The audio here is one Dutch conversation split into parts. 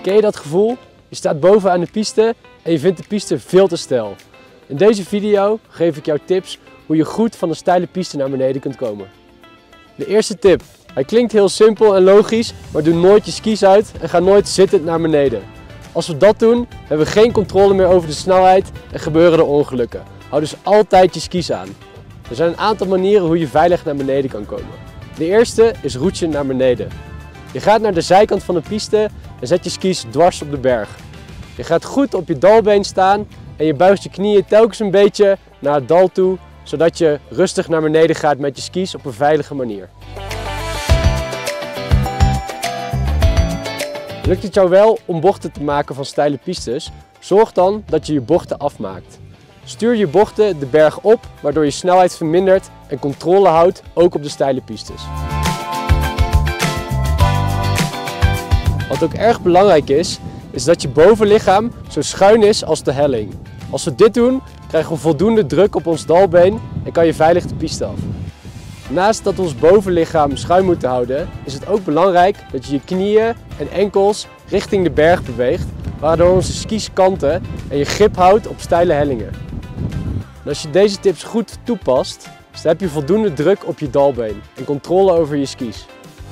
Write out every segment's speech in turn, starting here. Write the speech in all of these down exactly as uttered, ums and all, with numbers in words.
Ken je dat gevoel? Je staat bovenaan de piste en je vindt de piste veel te steil. In deze video geef ik jou tips hoe je goed van de steile piste naar beneden kunt komen. De eerste tip. Hij klinkt heel simpel en logisch, maar doe nooit je skis uit en ga nooit zittend naar beneden. Als we dat doen, hebben we geen controle meer over de snelheid en gebeuren er ongelukken. Hou dus altijd je skis aan. Er zijn een aantal manieren hoe je veilig naar beneden kan komen. De eerste is roetje naar beneden. Je gaat naar de zijkant van de piste en zet je skis dwars op de berg. Je gaat goed op je dalbeen staan en je buigt je knieën telkens een beetje naar het dal toe, zodat je rustig naar beneden gaat met je skis op een veilige manier. Lukt het jou wel om bochten te maken van steile pistes? Zorg dan dat je je bochten afmaakt. Stuur je bochten de berg op, waardoor je snelheid vermindert en controle houdt, ook op de steile pistes. Wat ook erg belangrijk is, is dat je bovenlichaam zo schuin is als de helling. Als we dit doen, krijgen we voldoende druk op ons dalbeen en kan je veilig de piste af. Naast dat we ons bovenlichaam schuin moeten houden, is het ook belangrijk dat je je knieën en enkels richting de berg beweegt, waardoor onze skis kanten en je grip houdt op steile hellingen. En als je deze tips goed toepast, dan heb je voldoende druk op je dalbeen en controle over je skis.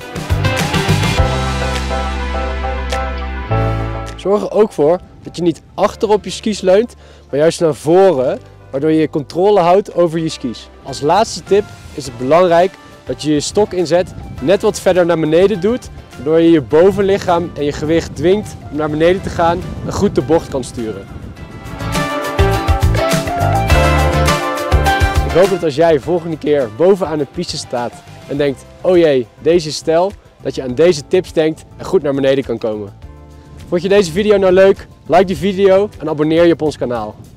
Zorg er ook voor dat je niet achter op je skis leunt, maar juist naar voren, waardoor je controle houdt over je skis. Als laatste tip is het belangrijk dat je je stok inzet net wat verder naar beneden doet, waardoor je je bovenlichaam en je gewicht dwingt om naar beneden te gaan en goed de bocht kan sturen. Ik hoop dat als jij de volgende keer bovenaan de piste staat en denkt, oh jee, deze is steil, dat je aan deze tips denkt en goed naar beneden kan komen. Vond je deze video nou leuk? Like die video en abonneer je op ons kanaal.